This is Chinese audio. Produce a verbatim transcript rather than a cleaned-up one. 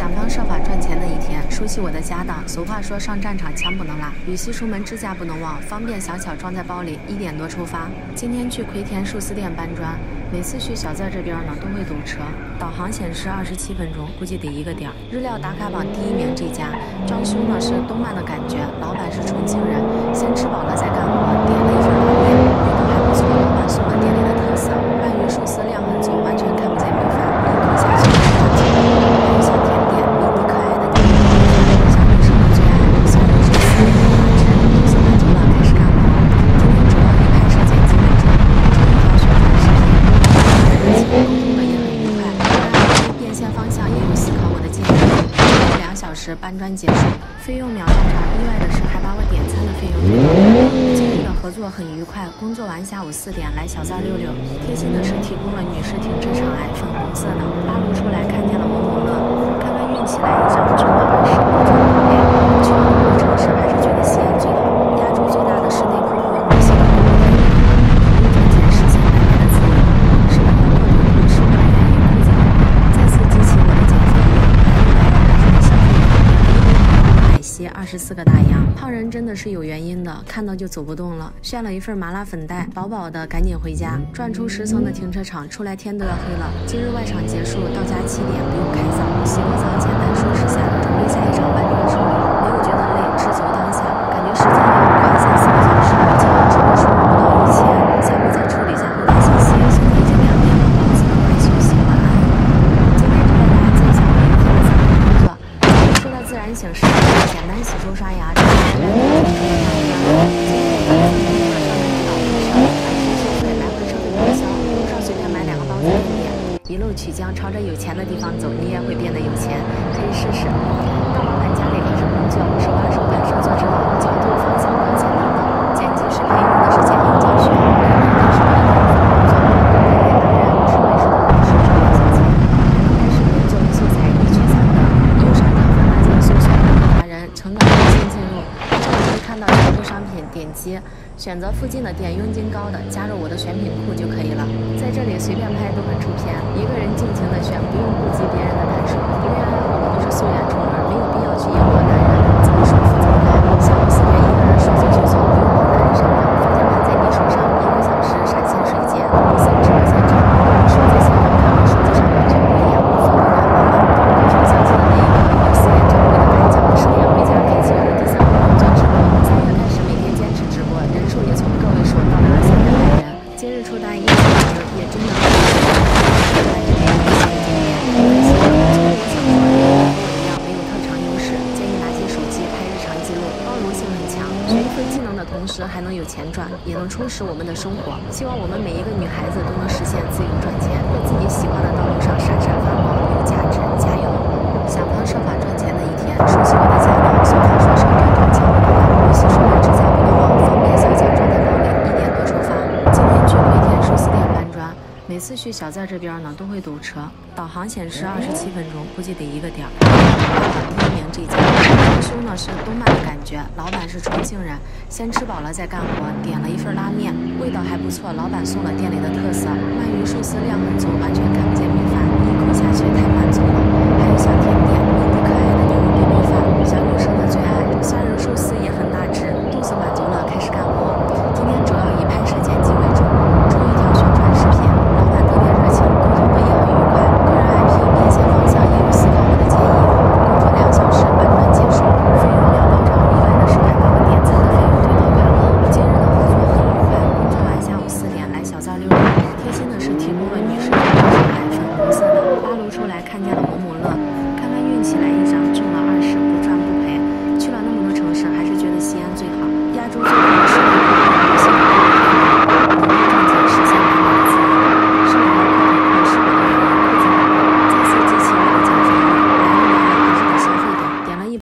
想方设法赚钱的一天，熟悉我的家当。俗话说，上战场枪不能落，与其出门支架不能忘，方便小巧装在包里。一点多出发，今天去葵田寿司店搬砖。每次去小寨这边呢，都会堵车。导航显示二十七分钟，估计得一个点儿。日料打卡榜第一名这家，装修呢是东漫的感觉，老板是重庆人。先吃饱了再干活，点了一份拉面，味道还不错。老板送了店里的特色，鳗鱼寿司量很足，完全看不见米饭，一口下去就下去了。还有小甜点，迷你可爱的甜点，小女生的最爱，小牛寿司也很好吃。都是满足了，开始干活。今天主要以拍摄剪辑为主，这一条宣传视频，沟通的也很愉快。当然，变现方向也有思考我的建议。两小时搬砖结束，费用秒上涨。意外的是，还把我点餐的费用退掉了。今日的合作很愉快，工作完下午四点来小寨溜溜。贴心的是提供了女士停车场爱，粉红色的。八路出来看见了萌萌乐，看看运气来一张全国二十，不赚不赔。去了很多城市，还是觉得西安最好。亚洲最大的室内铺货，女性的服务业，用赚钱实现买卖的自由。是为了获得同事们的愿意顾及我，再次激起我的减肥欲。海西二十四个大洋，胖人真的是有原因的，看到就走不动了。炫了一份麻辣粉带，饱饱的，赶紧回家。转出十层的停车场，出来天都要黑了。今日外场结束，到家七点，不用开澡，洗个澡，简单收拾下，准备下一场搬砖收尾。没有觉得累，只走当下，感觉时间要快三四个小时。今晚直播收入不到一千，下午再处理一下后台信息。现在已经两点了，我只能快休息，晚安。今天就带大家见一下我一天的早晨工作。说到自然醒时，简单洗漱刷牙，这是时间的进行的大家。今天我的分工马上能知道多少，按时收费，来回车费报销，路上随便买两个包子点点。一路曲江，朝着有钱的地方走，你也会变得有钱，可以试试。到老板家里开始工作，手把手拍摄做指导，角度、方向、光线等等。剪辑视频用的是剪映教学，但是我的工作工作拍给达人，是为是的公司赚点小钱。拍视频作为素材一举三得。右上角放大镜搜索达人，成长中心进入，这里会看到全部商品，点击。选择附近的店，佣金高的加入我的选品库就可以了。在这里随便拍都很出片，一个人尽情的选，不用顾及别人的感受。不恋爱后我都是素颜出门，没有必要去迎合男人，怎么舒服怎么来。下午四点一个人手机去做，不用往男人身上，发现盘在你手上，一个小时闪现水间，第三直播现场，手机现场看和手机上完全不一样，氛围感满满。非常相信的那一刻，有四眼掌柜的开奖，十点回家开启我的第三个工作直播。三月开始每天坚持直播，人数也从个位数到达了三百万人。今日出单一千名，也真的很厉害。在这边一些经验，可惜我跟我想说的和我一样没有特长优势，建议拿起手机拍日常记录，包容性很强。学一份技能的同时还能有钱赚，也能充实我们的生活。希望我们每一个女孩子都能实现自由赚钱，在自己喜欢的道路上闪闪发光，有价值，加油！想方设法赚钱的一天，熟悉我的家当。俗话说，上战场枪不能落，与其出门支架不能忘，方便小巧装在包里。一点多出发，今天去葵田寿司店搬砖。每次去小寨这边呢，都会堵车。导航显示二十七分钟，估计得一个点儿。BeamNG这家装修呢是东漫的感觉，老板是重庆人。先吃饱了再干活，点了一份拉面，味道还不错。老板送了店里的特色，鳗鱼寿司量很足，完全看不见米饭，一口下去太满足了。还有小甜